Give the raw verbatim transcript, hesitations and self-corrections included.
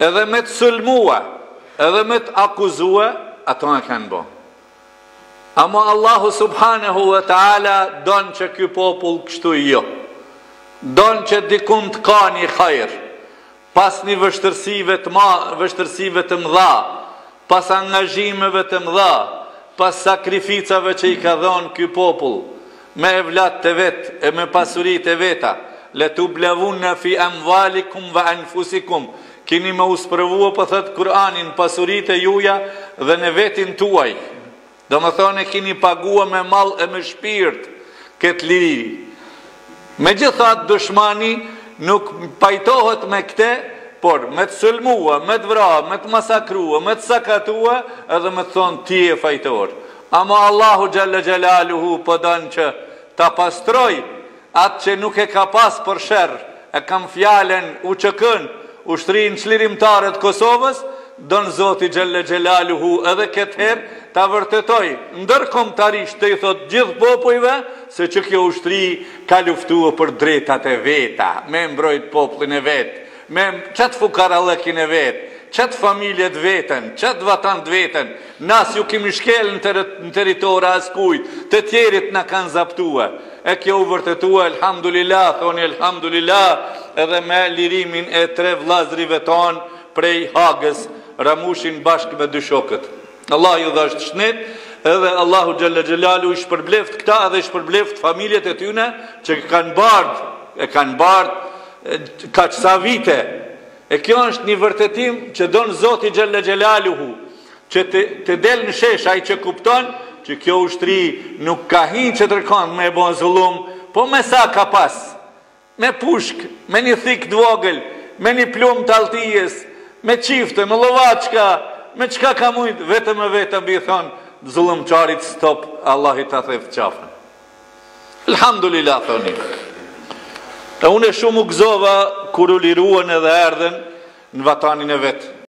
edhe me të sulmua, edhe me të akuzua, ato e kanë bo. Ama Allahu subhanahu wa ta'ala donë që ky popull kështu jo. Donë që dikun të ka një hajër, pas një vështërsive të, ma, vështërsive të mëdha, pas angazhimeve të mëdha, pas sakrificave që i ka dhonë ky popull, me evlat të vetë e me pasurit e veta, le tu blavun në fi amvalikum va anfusikum, kini me uspërvua për thëtë Kur'anin pasurit e juja dhe në vetin tuaj, do më thone kini pagua me mal e me shpirt këtë liri. Me gjithat dëshmani nuk pajtohet me këte, por me të sulmua, me të vra, me të masakrua, me të sakatua, edhe me të thonë ti e fajtor. Ama Allahu Gjelle Gjelaluhu pëdan që ta pastroj atë që nuk e ka pas për shërë, e kam fjalen u qëkën, ushtrinë qlirimtare të Kosovës, donë Zoti Gjelle Gjelaluhu edhe këtë herë ta vërtetoj, ndërkombëtarisht të i thot gjithë popujve, se që kjo ushtri ka luftua për drejtat e veta, me mbrojt popullin e vetë, me qëtë fukarallëkin e vetë, qëtë familjet vetën, qëtë vatant vetën, nas ju kemi shkel në, ter në teritora askujt, të tjerit në kanë zaptua. E kjo u vërtetua, elhamdulillah, thoni elhamdulillah, edhe me lirimin e tre vllazërive tonë prej Hagës, Ramushin bashkë me dy shokët. Allah ju dhe është shnet, edhe Allahu Gjelle Gjelalu i shpërbleft këta edhe i shpërbleft familjet e tyne që kanë bardë, e kanë bardë ka qësa vite. E kjo është një vërtetim që donë Zoti Gjelle Gjelaluhu, që të, të del në shesh ai që kupton, që kjo ushtri nuk ka hinë që tërkon me bon zullum, po me sa ka pas, me pushk, me një thik të vogël, me një plum të altijes, me qifte, me lovaçka, me qka ka mujtë, vetëm e vetëm bi thonë, zullum qarit stop, Allah i ta theft qafën. Elhamdulillah, thoni. E unë e shumë u gëzova, kur u liruan edhe erdhen në vatanin e vetë.